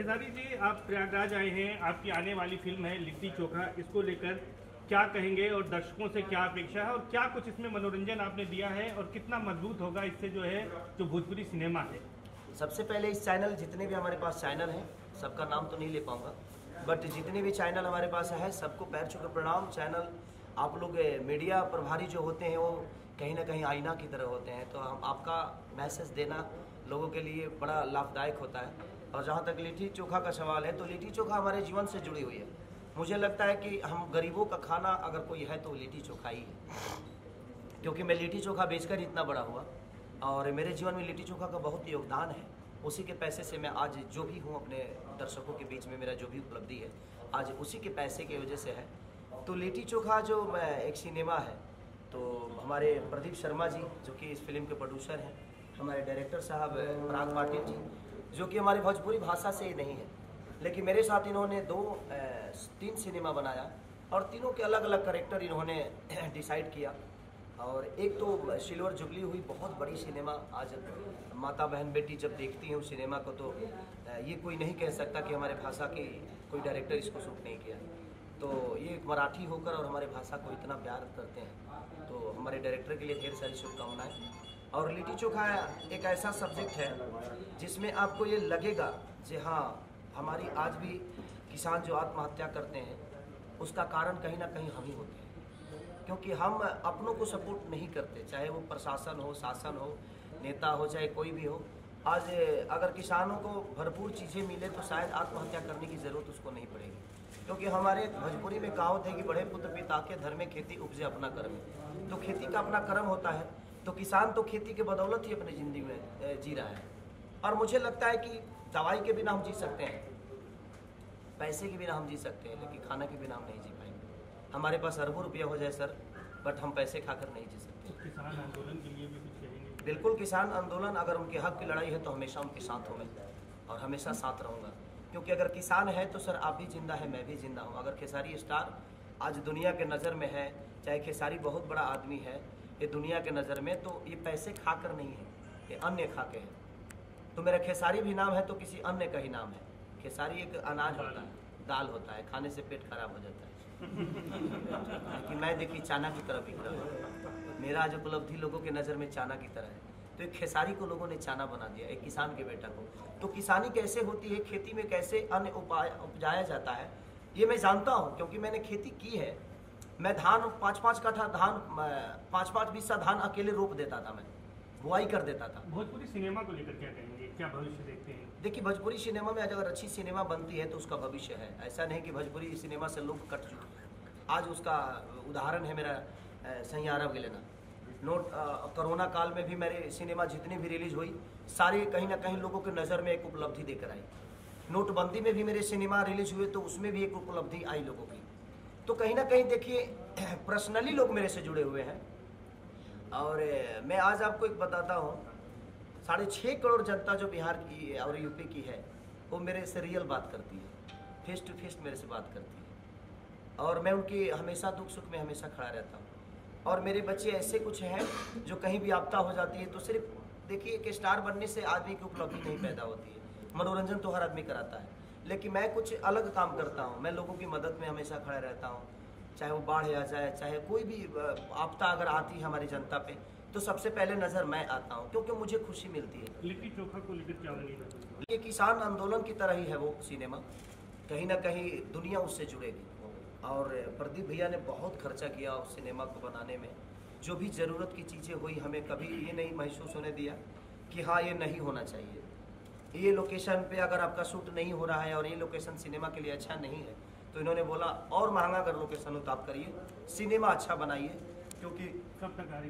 खेसारी जी, आप प्रयागराज आए हैं, आपकी आने वाली फिल्म है लिट्टी चोखा, इसको लेकर क्या कहेंगे और दर्शकों से क्या अपेक्षा है और क्या कुछ इसमें मनोरंजन आपने दिया है और कितना मजबूत होगा इससे जो भोजपुरी सिनेमा है? सबसे पहले इस चैनल, जितने भी हमारे पास चैनल हैं, सबका नाम तो नहीं ले पाऊंगा, बट जितने भी चैनल हमारे पास है सबको पैर छू के प्रणाम। चैनल आप लोग मीडिया प्रभारी जो होते हैं वो कहीं ना कहीं आईना की तरह होते हैं, तो हम आपका मैसेज देना लोगों के लिए बड़ा लाभदायक होता है। और जहाँ तक लिट्टी चोखा का सवाल है, तो लिट्टी चोखा हमारे जीवन से जुड़ी हुई है। मुझे लगता है कि हम गरीबों का खाना अगर कोई है तो लिट्टी चोखा ही है, क्योंकि मैं लिट्टी चोखा बेचकर इतना बड़ा हुआ और मेरे जीवन में लिट्टी चोखा का बहुत योगदान है। उसी के पैसे से मैं आज जो भी हूँ, अपने दर्शकों के बीच में मेरा जो भी उपलब्धि है आज उसी के पैसे की वजह से है। तो लिट्टी चोखा जो एक सिनेमा है, तो हमारे प्रदीप शर्मा जी जो कि इस फिल्म के प्रोड्यूसर हैं, हमारे डायरेक्टर साहब पराग पाटिल जी जो कि हमारी भोजपुरी भाषा से ही नहीं है, लेकिन मेरे साथ इन्होंने 3 सिनेमा बनाया और तीनों के अलग अलग कैरेक्टर इन्होंने डिसाइड किया। और एक तो सिल्वर जुबली हुई बहुत बड़ी सिनेमा, आज माता बहन बेटी जब देखती हैं उस सिनेमा को तो ये कोई नहीं कह सकता कि हमारे भाषा के कोई डायरेक्टर इसको शूट नहीं किया। तो ये एक मराठी होकर और हमारे भाषा को इतना प्यार करते हैं, तो हमारे डायरेक्टर के लिए ढेर सारी शुभकामनाएं। और लिट्टी चोखा एक ऐसा सब्जेक्ट है जिसमें आपको ये लगेगा कि हाँ, हमारी आज भी किसान जो आत्महत्या करते हैं उसका कारण कहीं ना कहीं हम ही होते हैं, क्योंकि हम अपनों को सपोर्ट नहीं करते, चाहे वो प्रशासन हो, शासन हो, नेता हो, चाहे कोई भी हो। आज अगर किसानों को भरपूर चीज़ें मिले तो शायद आत्महत्या करने की ज़रूरत उसको नहीं पड़ेगी, क्योंकि हमारे भोजपुरी में कहावत है कि बड़े पुत्र पिता के धर्म में खेती उपजे अपना कर्म। तो खेती का अपना कर्म होता है, तो किसान तो खेती के बदौलत ही अपनी ज़िंदगी में जी रहा है। और मुझे लगता है कि दवाई के बिना हम जी सकते हैं, पैसे के बिना हम जी सकते हैं, लेकिन खाना के बिना हम नहीं जी पाएंगे। हमारे पास अरबों रुपया हो जाए सर, बट हम पैसे खाकर नहीं जी सकते। तो किसान आंदोलन के लिए भी कुछ कहेंगे? बिल्कुल, किसान आंदोलन, अगर उनके हक की लड़ाई है तो हमेशा उनके साथ होंगे और हमेशा साथ रहूँगा, क्योंकि अगर किसान है तो सर आप भी जिंदा है, मैं भी जिंदा हूँ। अगर खेसारी स्टार आज दुनिया के नज़र में है, चाहे खेसारी बहुत बड़ा आदमी है ये दुनिया के नज़र में, तो ये पैसे खाकर नहीं है, ये अन्न खा के है। तो मेरा खेसारी भी नाम है तो किसी अन्य का ही नाम है। खेसारी एक अनाज होता है, दाल होता है, खाने से पेट खराब हो जाता है। कि मैं देखिए चाना की तरह बिक रहा हूँ, मेरा आज उपलब्धि लोगों के नज़र में चाना की तरह है, तो एक खेसारी को लोगों ने चाना बना दिया, एक किसान के बेटा को। तो किसानी कैसे होती है, खेती में कैसे अन्न उपजाया जाता है, ये मैं जानता हूँ, क्योंकि मैंने खेती की है। मैं धान 5-5 कट्ठा धान, 5-5 बिस्सा धान अकेले रोप देता था, मैं बुआई कर देता था। भोजपुरी सिनेमा को लेकर क्या कहेंगे, क्या भविष्य देखते हैं? देखिए, भोजपुरी सिनेमा में अगर अच्छी सिनेमा बनती है तो उसका भविष्य है। ऐसा नहीं कि भोजपुरी सिनेमा से लोग कट चुके। आज उसका उदाहरण है मेरा सैयारा गिलेना। कोरोना काल में भी मेरे सिनेमा जितनी भी रिलीज हुई सारी कहीं ना कहीं लोगों के नज़र में एक उपलब्धि देकर आई। नोटबंदी में भी मेरे सिनेमा रिलीज हुए तो उसमें भी एक उपलब्धि आई लोगों की। तो कहीं ना कहीं देखिए, पर्सनली लोग मेरे से जुड़े हुए हैं। और मैं आज आपको एक बताता हूँ, 6.5 करोड़ जनता जो बिहार की और यूपी की है वो मेरे से रियल बात करती है, फेस टू फेस मेरे से बात करती है, और मैं उनकी हमेशा दुख सुख में हमेशा खड़ा रहता हूँ। और मेरे बच्चे ऐसे कुछ हैं जो कहीं भी आपदा हो जाती है तो सिर्फ देखिए, एक स्टार बनने से आदमी की उपलब्धि नहीं पैदा होती है, मनोरंजन तो हर आदमी कराता है, लेकिन मैं कुछ अलग काम करता हूँ। मैं लोगों की मदद में हमेशा खड़ा रहता हूँ, चाहे वो बाढ़ आ जाए, चाहे कोई भी आपदा अगर आती है हमारी जनता पे, तो सबसे पहले नज़र मैं आता हूँ, क्योंकि मुझे खुशी मिलती है। लिट्टी चोखा को लेकर क्या होगी? ये किसान आंदोलन की तरह ही है वो सिनेमा, कहीं ना कहीं दुनिया उससे जुड़ेगी। और प्रदीप भैया ने बहुत खर्चा किया उस सिनेमा को बनाने में, जो भी ज़रूरत की चीज़ें हुई, हमें कभी ये नहीं महसूस होने दिया कि हाँ ये नहीं होना चाहिए, ये लोकेशन पे अगर आपका शूट नहीं हो रहा है और ये लोकेशन सिनेमा के लिए अच्छा नहीं है, तो इन्होंने बोला और महंगा अगर लोकेशन हो तो आप करिए, सिनेमा अच्छा बनाइए। क्योंकि कब तक आ रही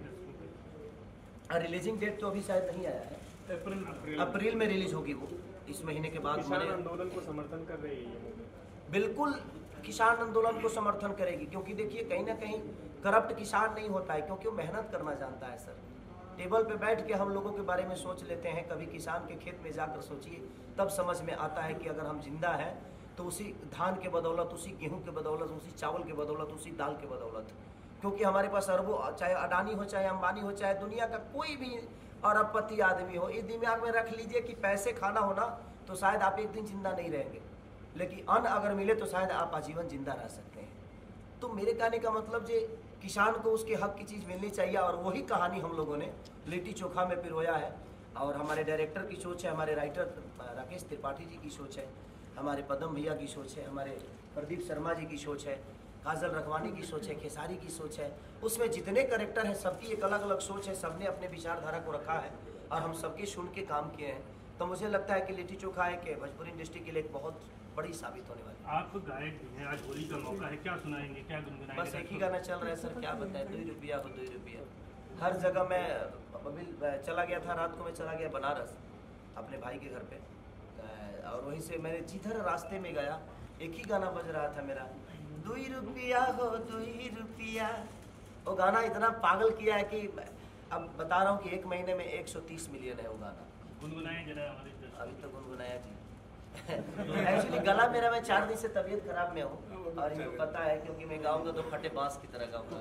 है? रिलीजिंग डेट तो अभी शायद नहीं आया है, अप्रैल में रिलीज होगी वो, इस महीने के बाद। किसान आंदोलन को समर्थन कर रही है? बिल्कुल किसान आंदोलन को समर्थन करेगी, क्योंकि देखिए कहीं ना कहीं करप्ट किसान नहीं होता है, क्योंकि वो मेहनत करना जानता है। सर, टेबल पे बैठ के हम लोगों के बारे में सोच लेते हैं, कभी किसान के खेत में जाकर सोचिए, तब समझ में आता है कि अगर हम जिंदा हैं तो उसी धान के बदौलत, उसी गेहूं के बदौलत, उसी चावल के बदौलत, उसी दाल के बदौलत, क्योंकि हमारे पास अरबों, चाहे अडानी हो, चाहे अंबानी हो, चाहे दुनिया का कोई भी अरबपति आदमी हो, ये दिमाग में रख लीजिए कि पैसे खाना होना तो शायद आप एक दिन जिंदा नहीं रहेंगे, लेकिन अन्न अगर मिले तो शायद आप आजीवन जिंदा रह सकते हैं। तो मेरे कहने का मतलब जे किसान को उसके हक की चीज़ मिलनी चाहिए, और वही कहानी हम लोगों ने लिट्टी चोखा में पिरोया है। और हमारे डायरेक्टर की सोच है, हमारे राइटर राकेश त्रिपाठी जी की सोच है, हमारे पदम भैया की सोच है, हमारे प्रदीप शर्मा जी की सोच है, काजल रखवानी की सोच है, खेसारी की सोच है। उसमें जितने कैरेक्टर हैं सबकी एक अलग अलग सोच है, सबने अपने विचारधारा को रखा है और हम सबके सुन के काम किए हैं। तो मुझे लगता है कि लिट्टी चोखा है कि भोजपुरी इंडस्ट्री के लिए एक बहुत बड़ी साबित होने वाली है। आप गायक भी हैं, आज होली का मौका है, क्या सुनाएंगे, क्या गुनगुनाएंगे? बस एक ही गाना चल रहा है सर, क्या बताएं, 2 रुपया हो 2 रुपया। हर जगह मैं अभी चला गया था, रात को मैं चला गया बनारस अपने भाई के घर पे, और वहीं से मैंने जिधर रास्ते में गया एक ही गाना बज रहा था मेरा, 2 रुपया हो 2 रुपया। वो गाना इतना पागल किया है कि अब बता रहा हूँ कि 1 महीने में 130 मिलियन है वो गाना। गुनगुनाएं जरा हमारे अभी तो गुनगुनाया जी। एक्चुअली गला मेरा, मैं 4 दिन से तबीयत खराब में हूँ और इनको पता है, क्योंकि मैं गाऊंगा तो फटे बांस की तरह गाऊंगा।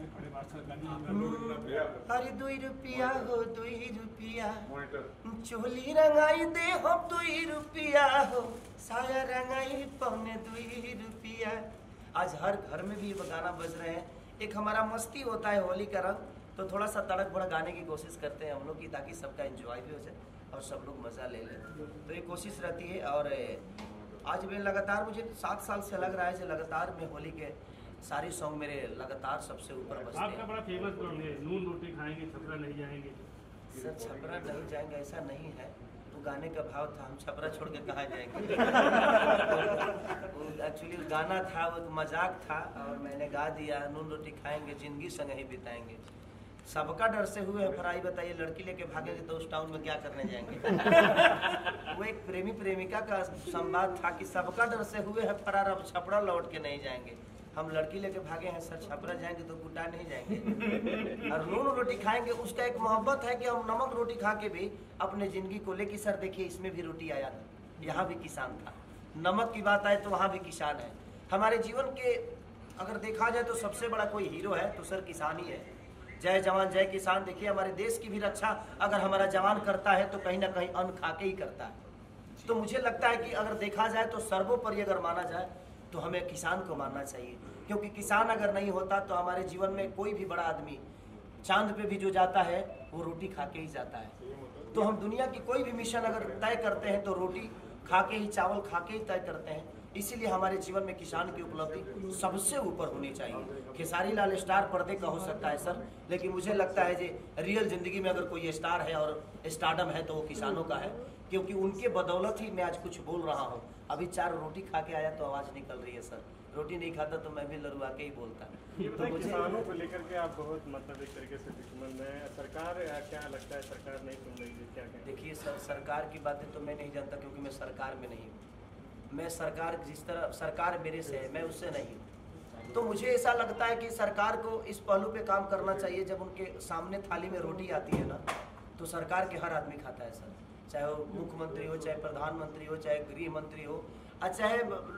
अरे 2 रुपया हो 2 रुपया, चोली रंगाई दे हो 2 रुपया हो, साया रंगाई पौने 2 रुपया। आज हर घर में भी ये गाना बज रहे हैं। एक हमारा मस्ती होता है होली का रंग, तो थोड़ा सा तड़क भड़क गाने की कोशिश करते हैं हम लोग की, ताकि सबका एंजॉय भी हो जाए और सब लोग मज़ा ले लें। तो ये कोशिश रहती है। और आज मैं लगातार, मुझे 7 साल से लग रहा है कि लगातार मैं होली के सारे सॉन्ग मेरे लगातार सबसे ऊपर बजते हैं। आपका बड़ा फेमस सॉन्ग है, नून रोटी खाएंगे छपरा नहीं जाएंगे। सर छपरा नहीं जाएंगे ऐसा नहीं है, तो गाने का भाव था, हम छपरा छोड़ के कहाँ जाएंगे। एक्चुअली गाना था, वो मजाक था और मैंने गा दिया, नून रोटी खाएंगे जिंदगी संग ही बिताएंगे। सबका डर से हुए फराई, बताइए लड़की लेके भागेंगे तो उस टाउन में क्या करने जाएंगे। वो एक प्रेमी प्रेमिका का संवाद था कि सबका डर से हुए हैं फरार, अब छपरा लौट के नहीं जाएंगे। हम लड़की लेके भागे हैं सर, छपरा जाएंगे तो गुड्डा नहीं जाएंगे। और नून रोटी खाएंगे, उसका एक मोहब्बत है कि हम नमक रोटी खा के भी अपने जिंदगी को लेके, सर देखिए इसमें भी रोटी आया था, यहाँ भी किसान था। नमक की बात आए तो वहाँ भी किसान है। हमारे जीवन के अगर देखा जाए तो सबसे बड़ा कोई हीरो है तो सर किसान ही है। जय जवान जय किसान। देखिए हमारे देश की भी रक्षा अगर हमारा जवान करता है तो कहीं ना कहीं अन्न खा के ही करता है। तो मुझे लगता है कि अगर देखा जाए तो सर्वोपरि अगर माना जाए तो हमें किसान को मानना चाहिए, क्योंकि किसान अगर नहीं होता तो हमारे जीवन में कोई भी बड़ा आदमी चांद पे भी जो जाता है वो रोटी खा के ही जाता है। तो हम दुनिया की कोई भी मिशन अगर तय करते हैं तो रोटी खा के ही, चावल खा के ही तय करते हैं। इसीलिए हमारे जीवन में किसान की उपलब्धि सबसे ऊपर होनी चाहिए। खेसारी लाल स्टार पर्दे का हो सकता है सर, लेकिन मुझे लगता है कि रियल जिंदगी में अगर कोई स्टार है और स्टारडम है तो वो किसानों का है, क्योंकि उनके बदौलत ही मैं आज कुछ बोल रहा हूँ। अभी 4 रोटी खा के आया तो आवाज़ निकल रही है सर, रोटी नहीं खाता तो मैं भी लड़वा के ही बोलता। ये तो किसानों को लेकर के आप बहुत मतलब एक तरीके से दुश्मन है। सरकार क्या लगता है, सरकार नहीं सुन रही है, क्या कहें? देखिए सर, सरकार की बातें तो मैं नहीं जानता, क्योंकि मैं सरकार में नहीं हूँ। मैं सरकार, जिस तरह सरकार मेरे से है मैं उससे नहीं हूँ। तो मुझे ऐसा लगता है कि सरकार को इस पहलू पे काम करना चाहिए, जब उनके सामने थाली में रोटी आती है ना तो सरकार के हर आदमी खाता है सर, चाहे वो मुख्यमंत्री हो, चाहे प्रधानमंत्री हो, चाहे गृह मंत्री हो, चाहे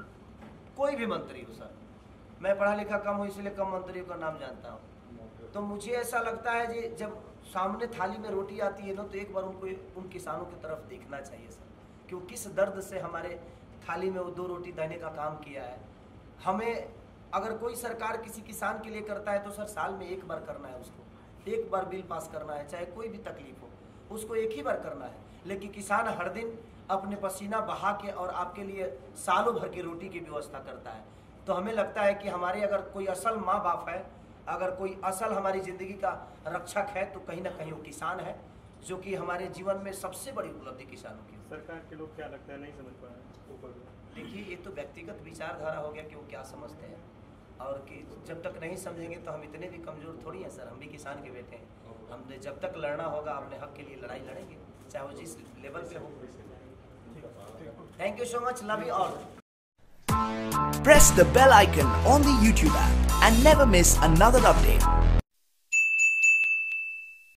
कोई भी मंत्री हो सर। मैं पढ़ा लिखा कम हूँ इसलिए कम मंत्रियों का नाम जानता हूँ। तो मुझे ऐसा लगता है कि जब सामने थाली में रोटी आती है ना तो एक बार उनको, उन किसानों की तरफ देखना चाहिए सर, क्यों किस दर्द से हमारे थाली में वो 2 रोटी देने का काम किया है। हमें अगर कोई सरकार किसी किसान के लिए करता है तो सर साल में 1 बार करना है उसको, 1 बार बिल पास करना है, चाहे कोई भी तकलीफ हो उसको 1 ही बार करना है। लेकिन किसान हर दिन अपने पसीना बहा के और आपके लिए सालों भर की रोटी की व्यवस्था करता है। तो हमें लगता है कि हमारे अगर कोई असल माँ बाप है, अगर कोई असल हमारी ज़िंदगी का रक्षक है तो कहीं ना कहीं वो किसान है, जो कि हमारे जीवन में सबसे बड़ी उपलब्धि किसानों की। सरकार के लोग क्या लगता है नहीं समझ पा रहे? देखिए ये तो व्यक्तिगत विचारधारा हो गया कि वो क्या समझते हैं, और कि जब तक नहीं समझेंगे तो हम इतने भी कमज़ोर थोड़ी हैं सर। हम भी किसान के बेटे हैं, हमने जब तक लड़ना होगा अपने हक के लिए लड़ाई लड़ेंगे, चाहे वो जिस लेवल पे हो। Thank you so much. Love you all. Press the bell icon on the YouTube app and never miss another update.